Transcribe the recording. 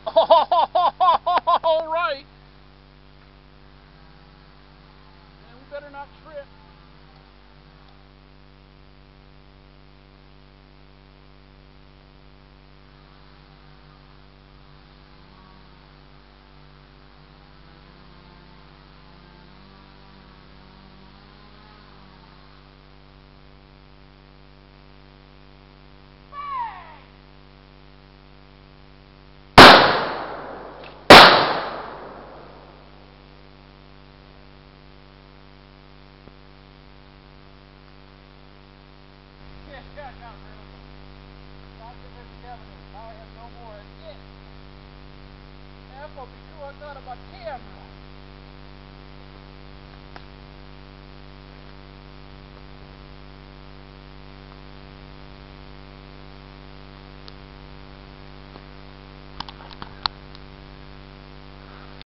All right. Man, we better not trip. Yeah, not really. Documentary evidence. Now I have no more. Again. That's gonna be true. I thought about camera.